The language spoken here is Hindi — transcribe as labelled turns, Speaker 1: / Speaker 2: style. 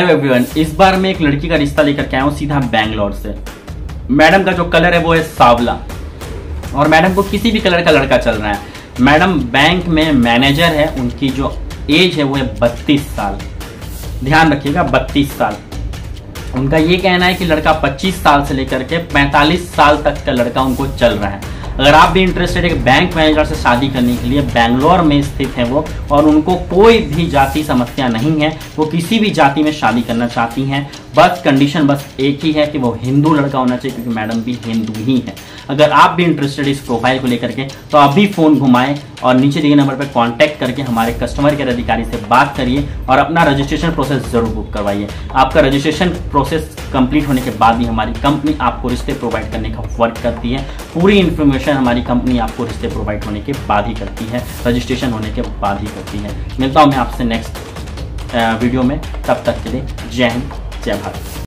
Speaker 1: हेलो एवरीवन, इस बार मैं एक लड़की का रिश्ता लेकर के आया हूँ सीधा बैंगलोर से। मैडम का जो कलर है वो है सांवला और मैडम को किसी भी कलर का लड़का चल रहा है। मैडम बैंक में मैनेजर है, उनकी जो एज है वो है 32 साल। ध्यान रखिएगा 32 साल। उनका ये कहना है कि लड़का 25 साल से लेकर के 45 साल तक का लड़का उनको चल रहा है। अगर आप भी इंटरेस्टेड है कि बैंक मैनेजर से शादी करने के लिए, बैंगलोर में स्थित है वो और उनको कोई भी जाति समस्या नहीं है, वो किसी भी जाति में शादी करना चाहती हैं। बस कंडीशन बस एक ही है कि वो हिंदू लड़का होना चाहिए, क्योंकि मैडम भी हिंदू ही है। अगर आप भी इंटरेस्टेड इस प्रोफाइल को लेकर के तो अभी फोन घुमाएं और नीचे दिए नंबर पर कांटेक्ट करके हमारे कस्टमर केयर अधिकारी से बात करिए और अपना रजिस्ट्रेशन प्रोसेस जरूर बुक करवाइए। आपका रजिस्ट्रेशन प्रोसेस कंप्लीट होने के बाद ही हमारी कंपनी आपको रिश्ते प्रोवाइड करने का वर्क करती है। पूरी इन्फॉर्मेशन हमारी कंपनी आपको रिश्ते प्रोवाइड होने के बाद ही करती है, रजिस्ट्रेशन होने के बाद ही करती है। मिलता हूं मैं आपसे नेक्स्ट वीडियो में, तब तक के लिए जय हिंद, जय भारत।